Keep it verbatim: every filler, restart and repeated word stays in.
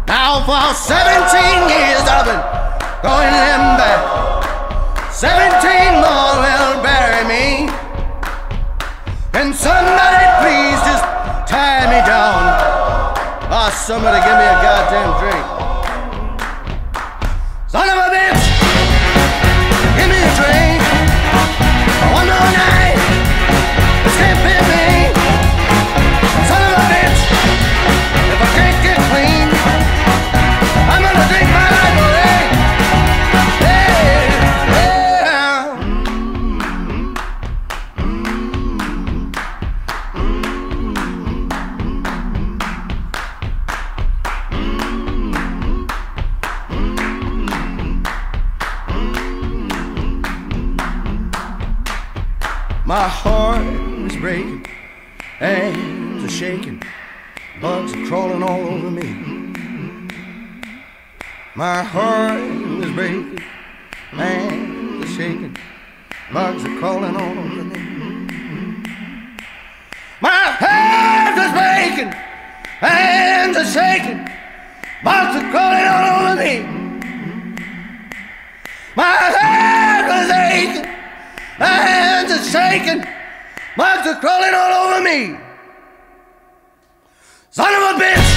Now for seventeen years I've been going in back. Seventeen more will bury me. Can somebody please just tie me down? Oh, somebody give me a goddamn drink. Son of a bitch, give me a drink. One more night, this can't be me. Son of a bitch, if I can't get clean, I'm gonna drink my life away. Yeah, yeah. My heart is breaking, hands are shaking, bugs are crawling all over me. My heart is breaking, hands are shaking, bugs are crawling all over me. My heart is breaking, hands are shaking, bugs are crawling all over me. My heart is aching, hands are shaking, bugs are crawling all over me. Son of a bitch!